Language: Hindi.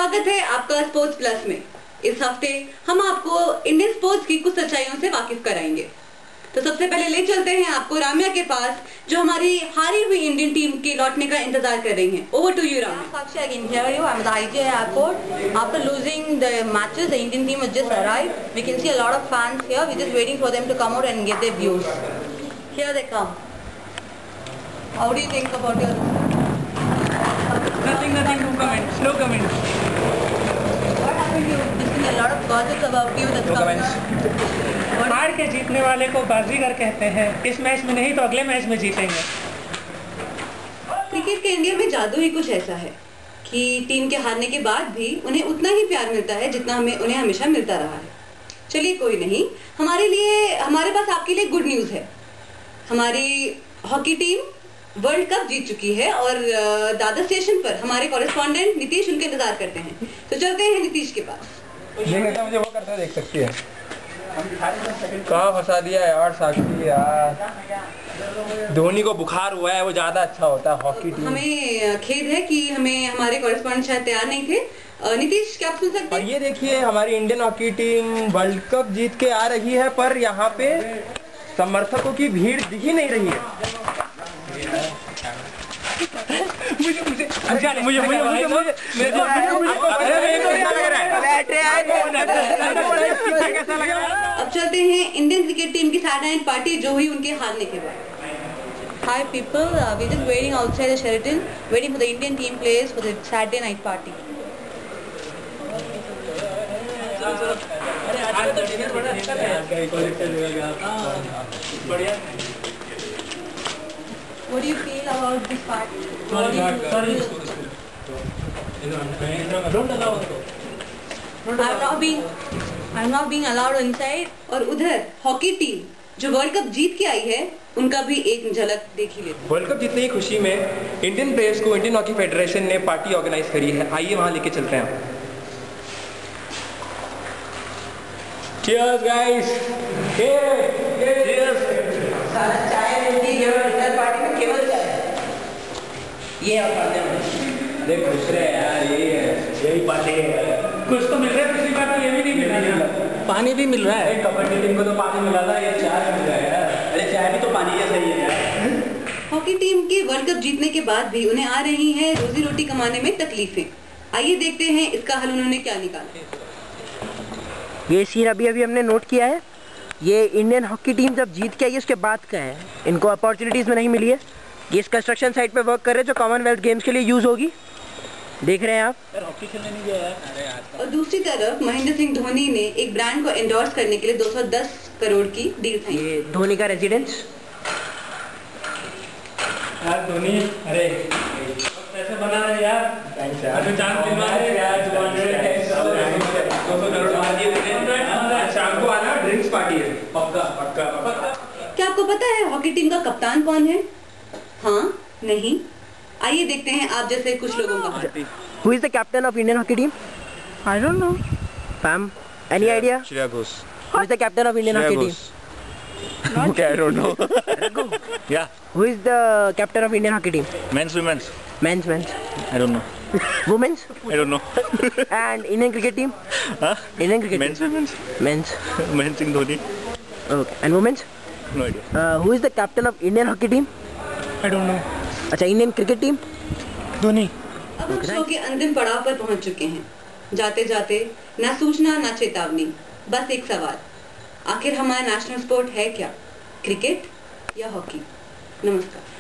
स्वागत है आपका स्पोर्ट्स प्लस में। इस हफ्ते हम आपको इंडियन स्पोर्ट्स की कुछ सच्चाइयों से वाकिफ कराएंगे। तो सबसे पहले ले चलते हैं आपको राम्या के पास, जो हमारी हारी हुई इंडियन टीम के लौटने का इंतजार कर रही हैं। Over to you Ramya. Sakshi, I can hear you. I'm at the IJ airport. After losing the matches, the Indian team has just arrived. We can see a lot of fans here. We're just waiting for them to come out and get their views. Here they come. How do you think about your? Nothing. No comments. No comments. What happened? You've seen a lot of gossips about you that's coming up. हार के जीतने वाले को बाजीगर कहते हैं। इस मैच में नहीं तो अगले मैच में जीतेंगे। क्रिकेट के इंडिया में जादू ही कुछ ऐसा है कि टीम के हारने के बाद भी उन्हें उतना ही प्यार मिलता है जितना उन्हें हमेशा मिलता रहा है। चलिए कोई नहीं, हमारे पास आपके लिए गुड न्यूज़ है। हमारी हॉकी टीम वर्ल्ड कप जीत चुकी है और दादर स्टेशन पर हमारे कॉरेस्पॉन्डेंट नीतीश उनका इंतजार करते हैं। तो चलते हैं नीतीश के पास। मुझे वो करते देख सकती है। कहाँ फंसा दिया यार साक्षी यार। धोनी को बुखार हुआ है, वो ज्यादा अच्छा होता है हॉकी टीम। हमें खेद है कि हमारे कॉरेस्पॉन्डेंट शायद तैयार नहीं थे। नीतीश, क्या आप सुन सकते हैं? और ये देखिए, हमारी Indian hockey team world cup जीत के आ रही है, पर यहाँ पे समर्थकों की भीड़ दिख ही नहीं रही है। अब चलते हैं इंडियन क्रिकेट टीम की सैटरडे नाइट पार्टी जो हुई उनके हारने के बाद। Hi people, we're just waiting outside the Sheraton, waiting for the Indian team players for the Saturday night party. What do you feel about this party? I'm not being allowed inside. और उधर हॉकी टीम जो वर्ल्ड कप जीत के आई है, उनका भी एक झलक देख ही लेते। वर्ल्ड कप जीतने की खुशी में इंडियन प्लेयर्स को इंडियन हॉकी फेडरेशन ने पार्टी ऑर्गेनाइज करी है। आइए वहां लेके चलते हैं। Cheers guys! Cheers! चाय मिलती है और डिनर पार्टी में केवल चाय। ये आप पाते हैं। देख खुश रहे यार, यही पार्टी है। कुछ तो मिल रहा है, पिछली बार तो ये भी नहीं मिला। पानी भी मिल रहा है। कबड्डी टीम को तो पानी मिला था, ये चाय मिल रहा है यार। अरे चाय भी तो पानी जैसा ही है यार। हॉकी टीम के वर्ल्ड कप जीतने के बाद भी उन्हें आ रही हैं रोजी रोटी कमाने में तकलीफें। आइए देखते हैं इसका हल उन्होंने क्या निकाला। ये सीन अभी हमने नोट किया है। ये इंडियन हॉकी टीम जब जीत के आई है उसके बाद का है। इनको अपॉर्चुनिटीज़ में नहीं मिली है। ये इस कंस्ट्रक्शन साइट पे वर्क कर रहे हैं जो कॉमनवेल्थ गेम्स के लिए यूज़ होगी। देख रहे हैं आप। हॉकी खेलने नहीं गया यार। और दूसरी तरफ महेंद्र सिंह धोनी ने एक ब्रांड को एंडोर्स करने के लिए 210 करोड़ की डील साइन। ये धोनी का रेजिडेंस। यार धोनी, अरे कैसे बना है यार। अभी जान दिलवा है यार। 200 करोड़ मार दिए थे। शाम को आना, ड्रिंक्स पार्टी है। पक्का। क्या आपको पता है हॉकी टीम का कप्तान कौन है? हाँ, नहीं, आइए देखते हैं आप जैसे कुछ लोगों का। Who is the captain of Indian hockey team? I don't know. Pam, any idea? Shreya Ghosh. Who is the captain of Indian hockey team? Okay, I don't know. Yeah. Who is the captain of Indian hockey team? Men's, women's. Men's. I don't know. Women's? I don't know. And Indian cricket team? Huh? Indian cricket Men's, team? women's. Men's. Men's Singh Dhoni. Okay. And women's? No idea. Who is the captain of Indian hockey team? I don't know. अच्छा, इंडियन क्रिकेट टीम? धोनी। अब हम शो के अंतिम पड़ाव पर पहुंच चुके हैं। जाते जाते ना सूचना ना चेतावनी, बस एक सवाल, आखिर हमारा नेशनल स्पोर्ट है क्या? क्रिकेट या हॉकी? नमस्कार।